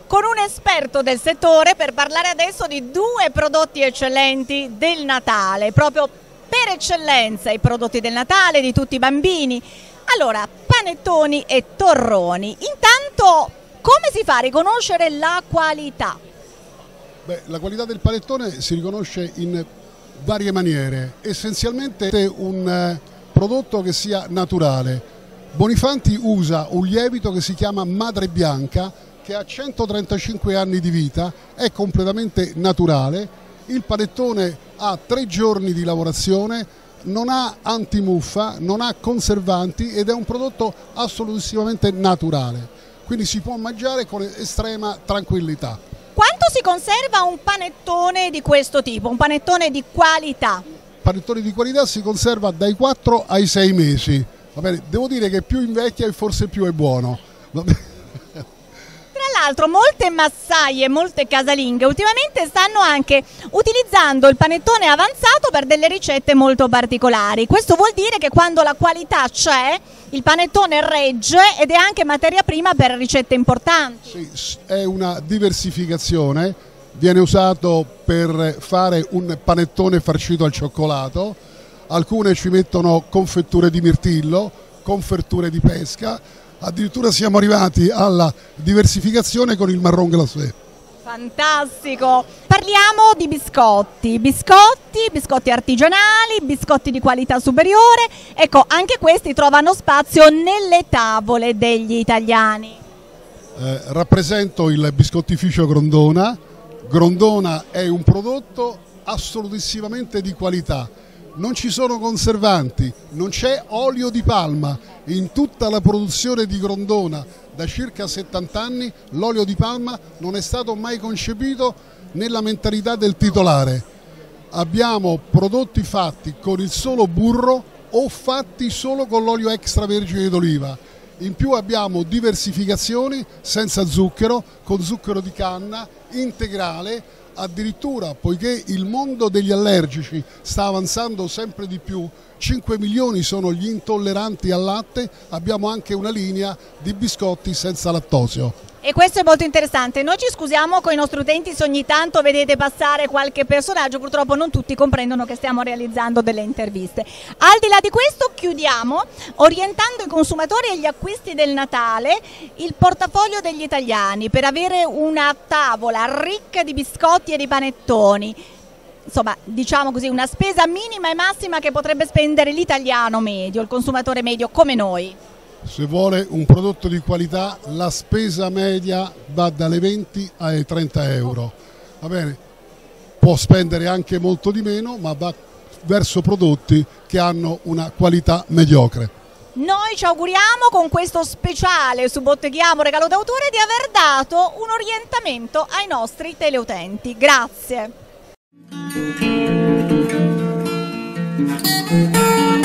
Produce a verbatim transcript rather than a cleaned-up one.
con un esperto del settore per parlare adesso di due prodotti eccellenti del Natale, proprio per eccellenza i prodotti del Natale di tutti i bambini. Allora, panettoni e torroni. Intanto, come si fa a riconoscere la qualità? Beh, la qualità del panettone si riconosce in varie maniere, essenzialmente è un eh, prodotto che sia naturale. Bonifanti usa un lievito che si chiama Madre Bianca, che ha centotrentacinque anni di vita, è completamente naturale. Il panettone ha tre giorni di lavorazione, non ha antimuffa, non ha conservanti ed è un prodotto assolutamente naturale, quindi si può mangiare con estrema tranquillità. Quanto si conserva un panettone di questo tipo, un panettone di qualità? Il panettone di qualità si conserva dai quattro ai sei mesi. Va bene, devo dire che più invecchia e forse più è buono. Va bene. Tra l'altro molte massaie, molte casalinghe ultimamente stanno anche utilizzando il panettone avanzato per delle ricette molto particolari. Questo vuol dire che quando la qualità c'è, il panettone regge ed è anche materia prima per ricette importanti. Sì, è una diversificazione, viene usato per fare un panettone farcito al cioccolato, alcune ci mettono confetture di mirtillo, confetture di pesca. Addirittura siamo arrivati alla diversificazione con il marron glacé. Fantastico! Parliamo di biscotti, biscotti, biscotti artigianali, biscotti di qualità superiore. Ecco, anche questi trovano spazio nelle tavole degli italiani. Eh, rappresento il biscottificio Grondona. Grondona è un prodotto assolutissimamente di qualità. Non ci sono conservanti, non c'è olio di palma. In tutta la produzione di Grondona da circa settanta anni l'olio di palma non è stato mai concepito nella mentalità del titolare. Abbiamo prodotti fatti con il solo burro o fatti solo con l'olio extravergine d'oliva. In più abbiamo diversificazioni senza zucchero, con zucchero di canna, integrale. Addirittura, poiché il mondo degli allergici sta avanzando sempre di più, cinque milioni sono gli intolleranti al latte, abbiamo anche una linea di biscotti senza lattosio. E questo è molto interessante. Noi ci scusiamo con i nostri utenti se ogni tanto vedete passare qualche personaggio, purtroppo non tutti comprendono che stiamo realizzando delle interviste. Al di là di questo chiudiamo orientando i consumatori agli acquisti del Natale, il portafoglio degli italiani per avere una tavola ricca di biscotti e di panettoni. Insomma, diciamo così, una spesa minima e massima che potrebbe spendere l'italiano medio, il consumatore medio come noi. Se vuole un prodotto di qualità, la spesa media va dalle venti ai trenta euro. Va bene? Può spendere anche molto di meno, ma va verso prodotti che hanno una qualità mediocre. Noi ci auguriamo con questo speciale su Botteghiamo Regalo d'autore di aver dato un orientamento ai nostri teleutenti. Grazie.